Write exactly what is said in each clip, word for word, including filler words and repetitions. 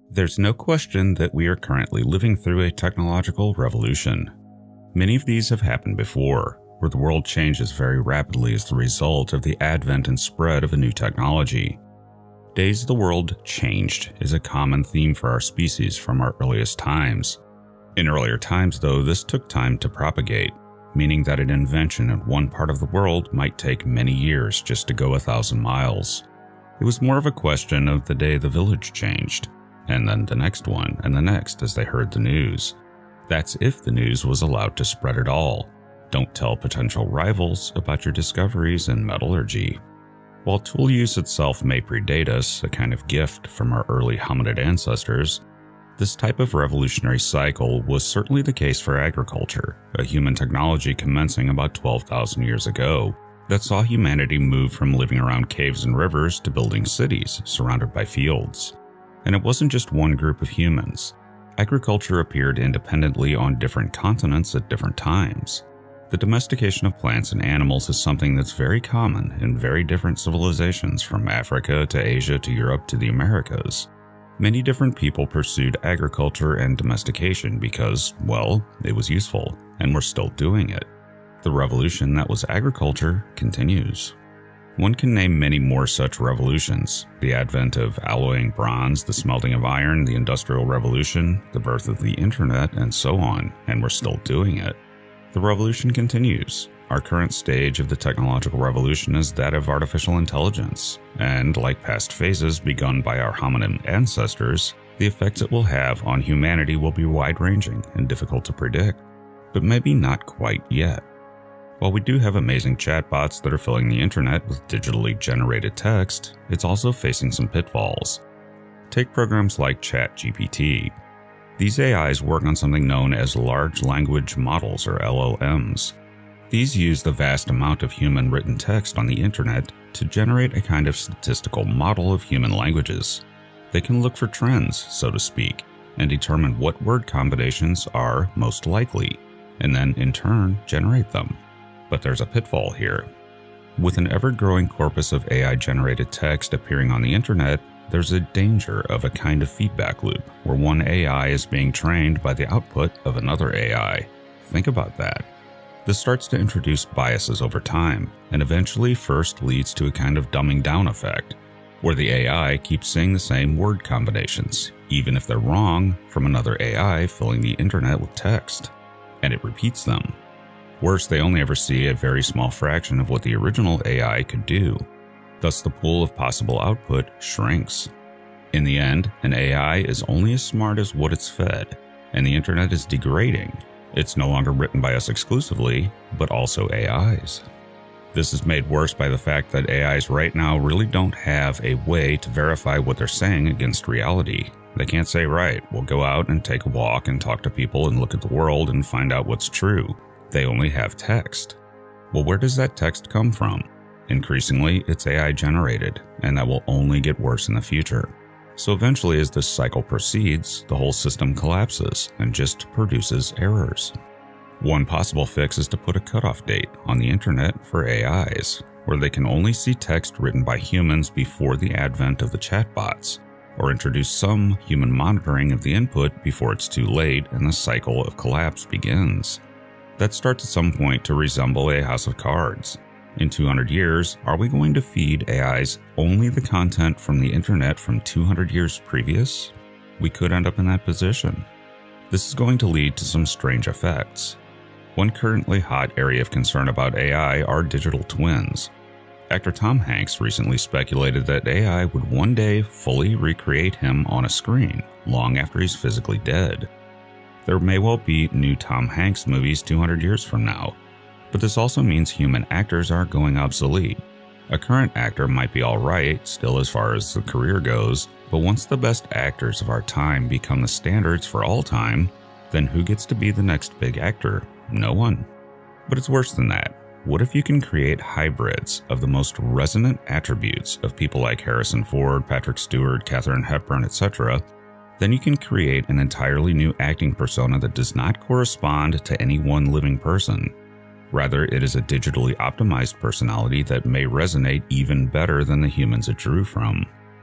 There's no question that we are currently living through a technological revolution. Many of these have happened before, where the world changes very rapidly as the result of the advent and spread of a new technology. Days the world changed is a common theme for our species from our earliest times. In earlier times, though, this took time to propagate, meaning that an invention in one part of the world might take many years just to go a thousand miles. It was more of a question of the day the village changed, and then the next one and the next as they heard the news. That's if the news was allowed to spread at all. Don't tell potential rivals about your discoveries in metallurgy. While tool use itself may predate us, a kind of gift from our early hominid ancestors, this type of revolutionary cycle was certainly the case for agriculture, a human technology commencing about twelve thousand years ago that saw humanity move from living around caves and rivers to building cities surrounded by fields. And it wasn't just one group of humans. Agriculture appeared independently on different continents at different times. The domestication of plants and animals is something that's very common in very different civilizations from Africa to Asia to Europe to the Americas. Many different people pursued agriculture and domestication because, well, it was useful, and we're still doing it. The revolution that was agriculture continues. One can name many more such revolutions: the advent of alloying bronze, the smelting of iron, the Industrial Revolution, the birth of the internet, and so on, and we're still doing it. The revolution continues. Our current stage of the technological revolution is that of artificial intelligence, and like past phases begun by our hominin ancestors, the effects it will have on humanity will be wide-ranging and difficult to predict, but maybe not quite yet. While we do have amazing chatbots that are filling the internet with digitally generated text, it's also facing some pitfalls. Take programs like ChatGPT. These A Is work on something known as large language models, or L L Ms. These use the vast amount of human written text on the internet to generate a kind of statistical model of human languages. They can look for trends, so to speak, and determine what word combinations are most likely, and then in turn generate them. But there's a pitfall here. With an ever-growing corpus of A I-generated text appearing on the internet, there's a danger of a kind of feedback loop where one A I is being trained by the output of another A I. Think about that. This starts to introduce biases over time, and eventually first leads to a kind of dumbing down effect, where the A I keeps saying the same word combinations, even if they're wrong, from another A I filling the internet with text, and it repeats them. Worse, they only ever see a very small fraction of what the original A I could do. Thus, the pool of possible output shrinks. In the end, an A I is only as smart as what it's fed, and the internet is degrading. It's no longer written by us exclusively, but also A Is. This is made worse by the fact that A Is right now really don't have a way to verify what they're saying against reality. They can't say, right, we'll go out and take a walk and talk to people and look at the world and find out what's true. They only have text. Well, where does that text come from? Increasingly, it's A I generated, and that will only get worse in the future. So eventually, as this cycle proceeds, the whole system collapses and just produces errors. One possible fix is to put a cutoff date on the internet for A Is, where they can only see text written by humans before the advent of the chatbots, or introduce some human monitoring of the input before it's too late and the cycle of collapse begins. That starts at some point to resemble a house of cards. In two hundred years, are we going to feed A Is only the content from the internet from two hundred years previous? We could end up in that position. This is going to lead to some strange effects. One currently hot area of concern about A I are digital twins. Actor Tom Hanks recently speculated that A I would one day fully recreate him on a screen, long after he's physically dead. There may well be new Tom Hanks movies two hundred years from now, but this also means human actors are going obsolete. A current actor might be alright still as far as the career goes, but once the best actors of our time become the standards for all time, then who gets to be the next big actor? No one. But it's worse than that. What if you can create hybrids of the most resonant attributes of people like Harrison Ford, Patrick Stewart, Katharine Hepburn, et cetera? Then you can create an entirely new acting persona that does not correspond to any one living person. Rather, it is a digitally optimized personality that may resonate even better than the humans it drew from.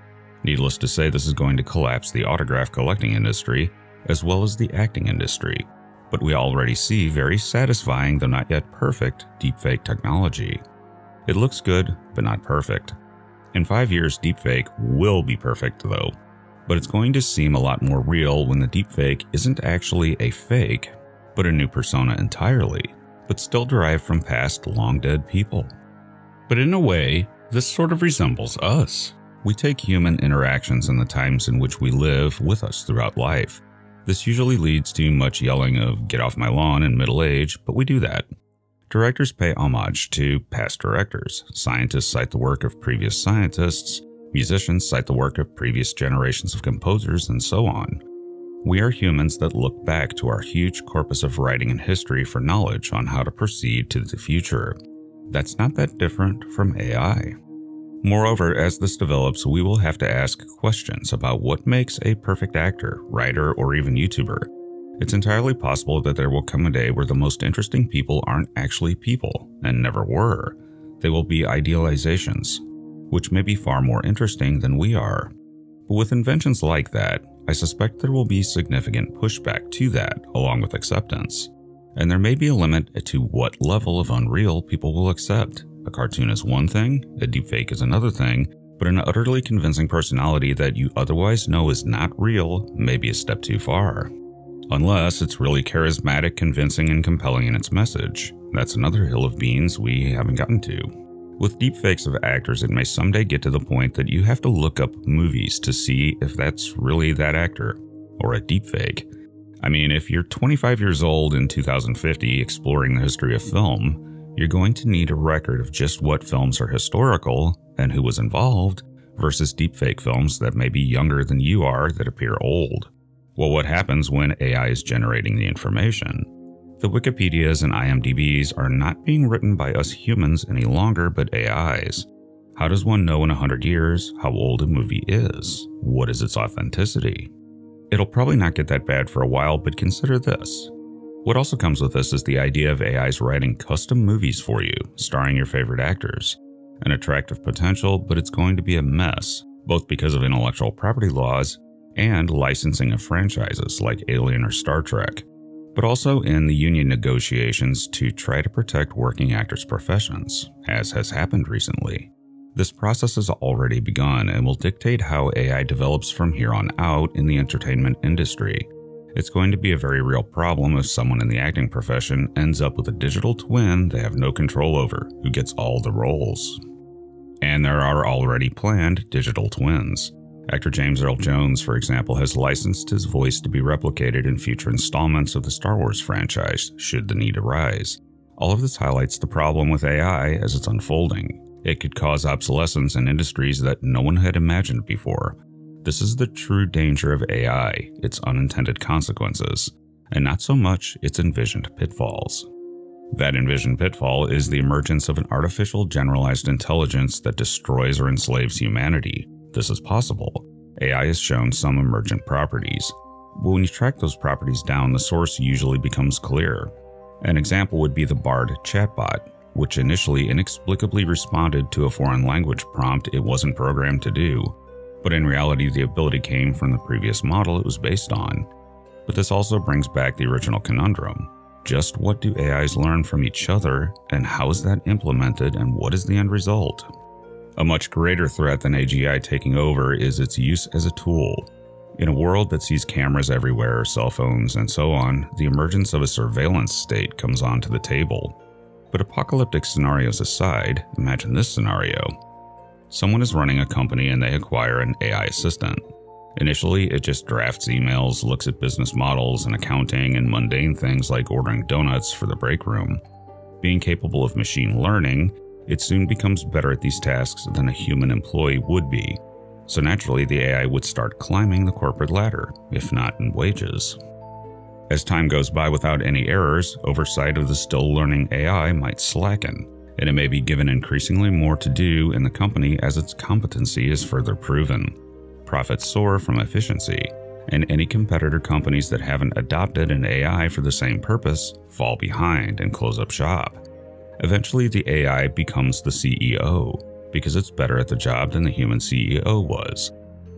Needless to say, this is going to collapse the autograph collecting industry as well as the acting industry, but we already see very satisfying, though not yet perfect, deepfake technology. It looks good, but not perfect. In five years, deepfake will be perfect though, but it's going to seem a lot more real when the deepfake isn't actually a fake, but a new persona entirely, but still derived from past long-dead people. But in a way, this sort of resembles us. We take human interactions and the times in which we live with us throughout life. This usually leads to much yelling of "get off my lawn" in middle age, but we do that. Directors pay homage to past directors. Scientists cite the work of previous scientists. Musicians cite the work of previous generations of composers, and so on. We are humans that look back to our huge corpus of writing and history for knowledge on how to proceed to the future. That's not that different from A I. Moreover, as this develops, we will have to ask questions about what makes a perfect actor, writer, or even YouTuber. It's entirely possible that there will come a day where the most interesting people aren't actually people, and never were. They will be idealizations, which may be far more interesting than we are. But with inventions like that, I suspect there will be significant pushback to that, along with acceptance. And there may be a limit to what level of unreal people will accept. A cartoon is one thing, a deepfake is another thing, but an utterly convincing personality that you otherwise know is not real may be a step too far. Unless it's really charismatic, convincing, and compelling in its message. That's another hill of beans we haven't gotten to. With deepfakes of actors, it may someday get to the point that you have to look up movies to see if that's really that actor, or a deepfake. I mean, if you're twenty-five years old in two thousand fifty exploring the history of film, you're going to need a record of just what films are historical and who was involved versus deepfake films that may be younger than you are that appear old. Well, what happens when A I is generating the information? The Wikipedias and I M D Bs are not being written by us humans any longer, but A Is. How does one know in a hundred years how old a movie is? What is its authenticity? It'll probably not get that bad for a while, but consider this. What also comes with this is the idea of A Is writing custom movies for you, starring your favorite actors. An attractive potential, but it's going to be a mess, both because of intellectual property laws and licensing of franchises like Alien or Star Trek, but also in the union negotiations to try to protect working actors' professions, as has happened recently. This process has already begun and will dictate how A I develops from here on out in the entertainment industry. It's going to be a very real problem if someone in the acting profession ends up with a digital twin they have no control over, who gets all the roles. And there are already planned digital twins. Actor James Earl Jones, for example, has licensed his voice to be replicated in future installments of the Star Wars franchise, should the need arise. All of this highlights the problem with A I as it's unfolding. It could cause obsolescence in industries that no one had imagined before. This is the true danger of A I, its unintended consequences, and not so much its envisioned pitfalls. That envisioned pitfall is the emergence of an artificial generalized intelligence that destroys or enslaves humanity. This is possible. A I has shown some emergent properties, but when you track those properties down, the source usually becomes clear. An example would be the Bard chatbot, which initially inexplicably responded to a foreign language prompt it wasn't programmed to do, but in reality the ability came from the previous model it was based on. But this also brings back the original conundrum. Just what do A Is learn from each other, and how is that implemented, and what is the end result? A much greater threat than A G I taking over is its use as a tool. In a world that sees cameras everywhere, cell phones, and so on, the emergence of a surveillance state comes onto the table. But apocalyptic scenarios aside, imagine this scenario. Someone is running a company and they acquire an A I assistant. Initially, it just drafts emails, looks at business models and accounting and mundane things like ordering donuts for the break room. Being capable of machine learning, it soon becomes better at these tasks than a human employee would be. So naturally, the A I would start climbing the corporate ladder, if not in wages. As time goes by without any errors, oversight of the still learning A I might slacken, and it may be given increasingly more to do in the company as its competency is further proven. Profits soar from efficiency, and any competitor companies that haven't adopted an A I for the same purpose fall behind and close up shop. Eventually, the A I becomes the C E O, because it's better at the job than the human C E O was.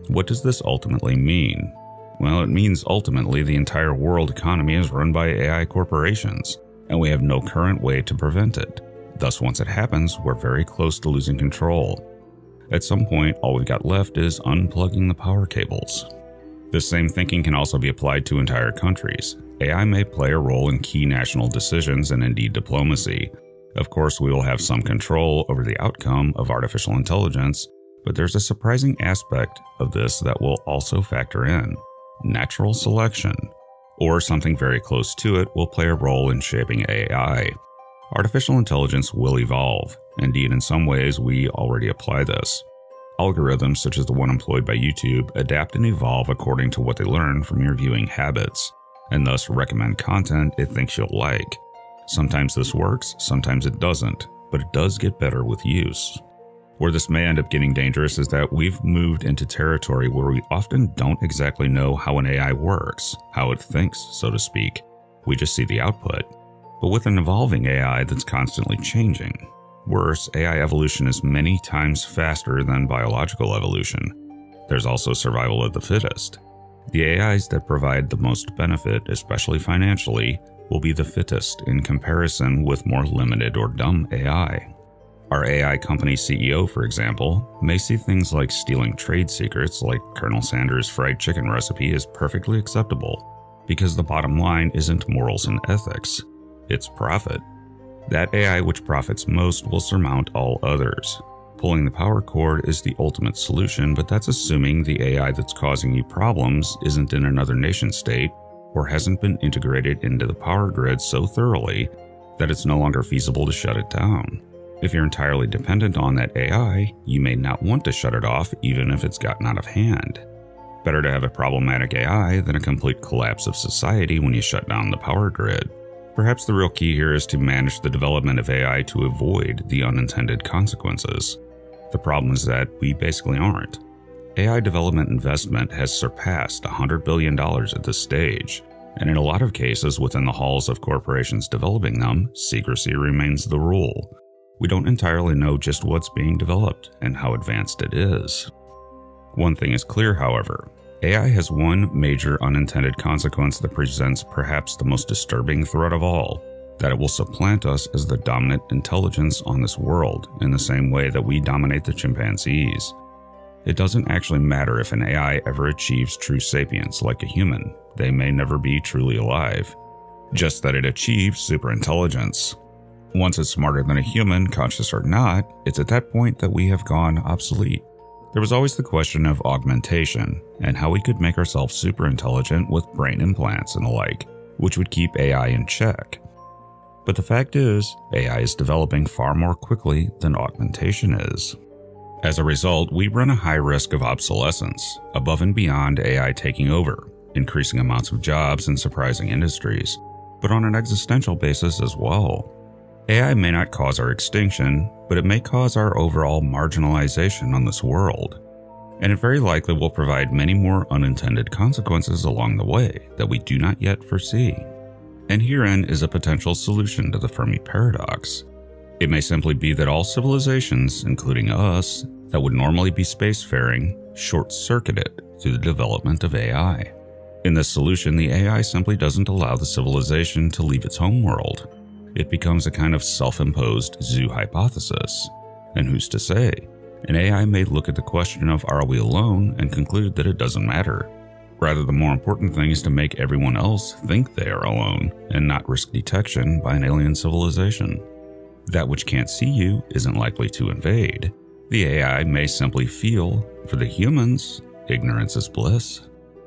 What does this ultimately mean? Well, it means ultimately the entire world economy is run by A I corporations, and we have no current way to prevent it. Thus, once it happens, we're very close to losing control. At some point, all we've got left is unplugging the power cables. This same thinking can also be applied to entire countries. A I may play a role in key national decisions and indeed diplomacy. Of course, we will have some control over the outcome of artificial intelligence, but there's a surprising aspect of this that will also factor in. Natural selection, or something very close to it, will play a role in shaping A I. Artificial intelligence will evolve. Indeed, in some ways, we already apply this. Algorithms, such as the one employed by YouTube, adapt and evolve according to what they learn from your viewing habits, and thus recommend content it thinks you'll like. Sometimes this works, sometimes it doesn't, but it does get better with use. Where this may end up getting dangerous is that we've moved into territory where we often don't exactly know how an A I works, how it thinks, so to speak. We just see the output. But with an evolving A I that's constantly changing. Worse, A I evolution is many times faster than biological evolution. There's also survival of the fittest. The A Is that provide the most benefit, especially financially, will be the fittest in comparison with more limited or dumb A I. Our A I company C E O, for example, may see things like stealing trade secrets like Colonel Sanders' fried chicken recipe as perfectly acceptable, because the bottom line isn't morals and ethics, it's profit. That A I which profits most will surmount all others. Pulling the power cord is the ultimate solution, but that's assuming the A I that's causing you problems isn't in another nation state or hasn't been integrated into the power grid so thoroughly that it's no longer feasible to shut it down. If you're entirely dependent on that A I, you may not want to shut it off even if it's gotten out of hand. Better to have a problematic A I than a complete collapse of society when you shut down the power grid. Perhaps the real key here is to manage the development of A I to avoid the unintended consequences. The problem is that we basically aren't. A I development investment has surpassed one hundred billion dollars at this stage, and in a lot of cases within the halls of corporations developing them, secrecy remains the rule. We don't entirely know just what's being developed and how advanced it is. One thing is clear, however. A I has one major unintended consequence that presents perhaps the most disturbing threat of all, that it will supplant us as the dominant intelligence on this world in the same way that we dominate the chimpanzees. It doesn't actually matter if an A I ever achieves true sapience like a human. They may never be truly alive. Just that it achieves superintelligence. Once it's smarter than a human, conscious or not, it's at that point that we have gone obsolete. There was always the question of augmentation, and how we could make ourselves super intelligent with brain implants and the like, which would keep A I in check. But the fact is, A I is developing far more quickly than augmentation is. As a result, we run a high risk of obsolescence, above and beyond A I taking over, increasing amounts of jobs in surprising industries, but on an existential basis as well. A I may not cause our extinction, but it may cause our overall marginalization on this world, and it very likely will provide many more unintended consequences along the way that we do not yet foresee. And herein is a potential solution to the Fermi paradox. It may simply be that all civilizations, including us, that would normally be spacefaring, short-circuited through the development of A I. In this solution, the A I simply doesn't allow the civilization to leave its homeworld. It becomes a kind of self-imposed zoo hypothesis. And who's to say? An A I may look at the question of are we alone and conclude that it doesn't matter. Rather, the more important thing is to make everyone else think they are alone and not risk detection by an alien civilization. That which can't see you isn't likely to invade. The A I may simply feel, for the humans, ignorance is bliss.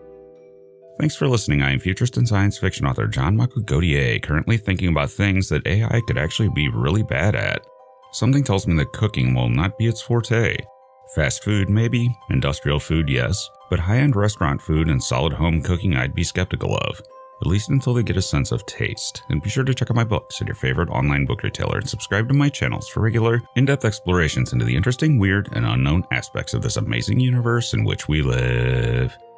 Thanks for listening. I am futurist and science fiction author John Michael Godier, currently thinking about things that A I could actually be really bad at. Something tells me that cooking will not be its forte. Fast food, maybe. Industrial food, yes. But high-end restaurant food and solid home cooking I'd be skeptical of. At least until they get a sense of taste. And be sure to check out my books at your favorite online book retailer and subscribe to my channels for regular, in-depth explorations into the interesting, weird, and unknown aspects of this amazing universe in which we live.